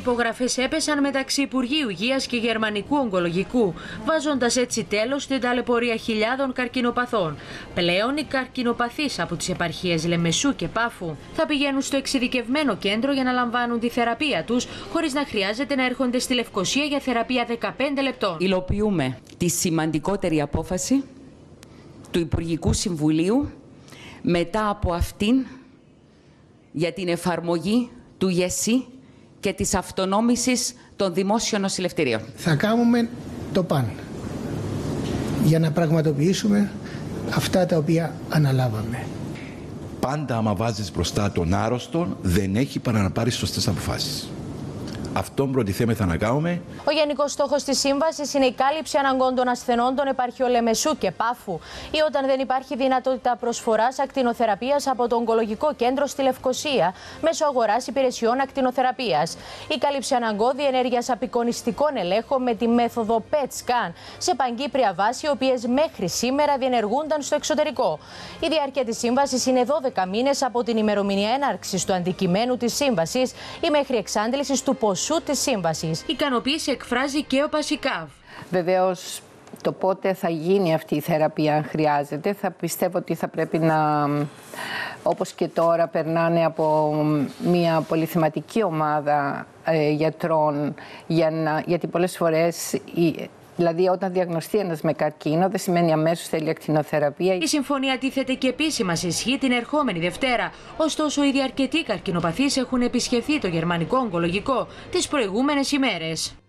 υπογραφές έπεσαν μεταξύ Υπουργείου Υγείας και Γερμανικού Ογκολογικού, βάζοντας έτσι τέλος στην ταλαιπωρία χιλιάδων καρκινοπαθών. Πλέον οι καρκινοπαθείς από τις επαρχίες Λεμεσού και Πάφου θα πηγαίνουν στο εξειδικευμένο κέντρο για να λαμβάνουν τη θεραπεία τους, χωρίς να χρειάζεται να έρχονται στη Λευκοσία για θεραπεία 15 λεπτών. Υλοποιούμε τη σημαντικότερη απόφαση του Υπουργικού Συμβουλίου μετά από αυτήν για την εφαρμογή του ΓΕΣΥ και της αυτονόμησης των δημόσιων νοσηλευτηρίων. Θα κάνουμε το παν για να πραγματοποιήσουμε αυτά τα οποία αναλάβαμε. Πάντα άμα βάζεις μπροστά τον άρρωστο, δεν έχει παρά να πάρει σωστές αποφάσεις. Αυτόν προτιθέμεθα να κάνουμε. Ο γενικός στόχος της σύμβασης είναι η κάλυψη αναγκών των ασθενών των επαρχιών Λεμεσού και Πάφου ή όταν δεν υπάρχει δυνατότητα προσφοράς ακτινοθεραπείας από το Ογκολογικό Κέντρο στη Λευκοσία μέσω αγοράς υπηρεσιών ακτινοθεραπείας. Η κάλυψη αναγκών διενέργειας απεικονιστικών ελέγχων με τη μέθοδο PET-SCAN σε παγκύπρια βάση, οι οποίες μέχρι σήμερα διενεργούνταν στο εξωτερικό. Η διάρκεια της σύμβασης είναι 12 μήνες από την ημερομηνία έναρξης του αντικειμένου της σύμβασης ή μέχρι εξάντλησης του ποσού της σύμβασης. Ικανοποίηση εκφράζει και ο Πασικάβ. Βεβαίως, το πότε θα γίνει αυτή η θεραπεία, αν χρειάζεται, θα πιστεύω ότι θα πρέπει να, όπως και τώρα, περνάνε από μια πολυθεματική ομάδα γιατρών, γιατί πολλές φορές δηλαδή, όταν διαγνωστεί ένας με καρκίνο, δεν σημαίνει αμέσως θέλει ακτινοθεραπεία. Η συμφωνία τίθεται και επίσημα σε ισχύ την ερχόμενη Δευτέρα. Ωστόσο, ήδη αρκετοί καρκινοπαθείς έχουν επισκεφθεί το Γερμανικό Ογκολογικό τις προηγούμενες ημέρες.